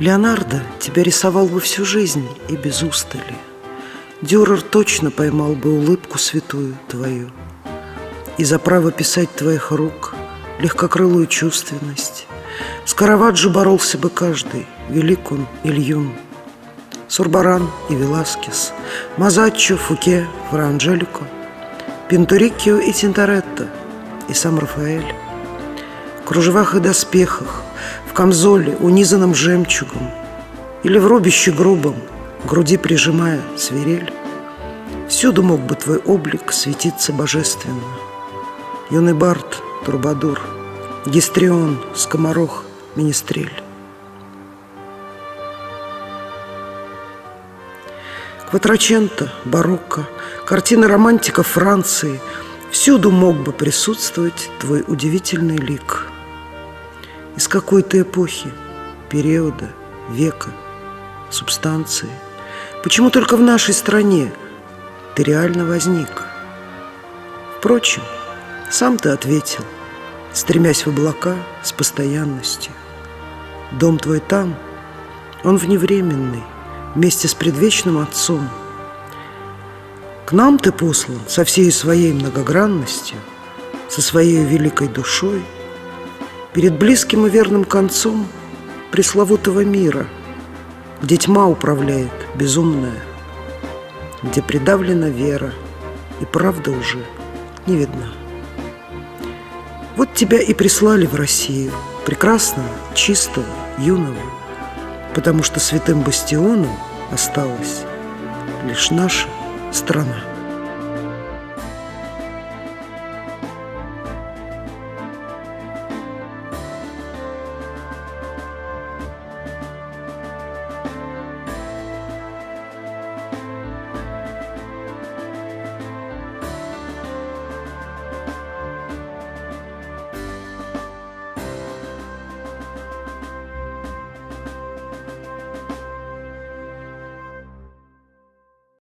Леонардо тебя рисовал бы всю жизнь и без устали. Дюрер точно поймал бы улыбку святую твою и за право писать твоих рук легкокрылую чувственность. С Караваджо боролся бы каждый, велик он или юн. Сурбаран и Веласкес, Мазаччо, Фуке, Фра Анджелико, Пинториккио и Тинторетто, и сам Рафаэль. В кружевах и доспехах, в камзоле, унизанном жемчугом, или в рубище грубом, к груди прижимая свирель, всюду мог бы твой облик светиться божественно. Юный бард, трубадур, гистрион, скоморох, министрель. Кватраченто, барокко, картины романтиков Франции — всюду мог бы присутствовать твой удивительный лик. Из какой ты эпохи, периода, века, субстанции? Почему только в нашей стране ты реально возник? Впрочем, сам ты ответил, стремясь в облака с постоянностью. Дом твой там, он вневременный, вместе с предвечным Отцом. К нам ты послан со всей своей многогранностью, со своей великой душой, перед близким и верным концом пресловутого мира, где тьма управляет безумная, где придавлена вера и правда уже не видна. Вот тебя и прислали в Россию, прекрасного, чистого, юного, потому что святым бастионом осталась лишь наша страна.